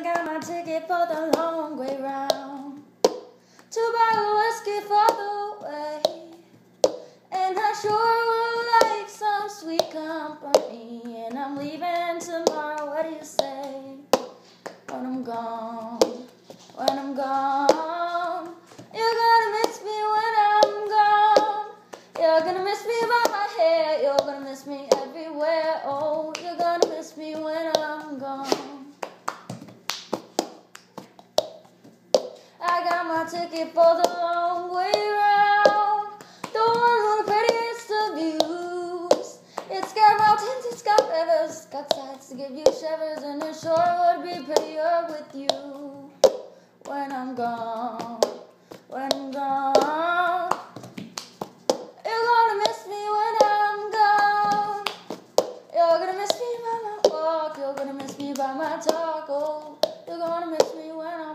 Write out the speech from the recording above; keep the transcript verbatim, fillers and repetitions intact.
got my ticket for the long way round. Two bottle whiskey for the way, and I sure would like some sweet company. And I'm leaving tomorrow. What do you say? When I'm gone, when I'm gone, you're gonna miss me when I'm gone. You're gonna miss me by my hair. You're gonna miss me everywhere. Oh, you're gonna miss me when I'm gone. I got my ticket for the long way round, the one with the prettiest of views. It's got mountains, it's got rivers, it's got sights to give you shivers, and it sure would be prettier with you when I'm gone, when I'm gone. You're gonna miss me when I'm gone. You're gonna miss me by my walk, you're gonna miss me by my talk. Oh, you're gonna miss me when I'm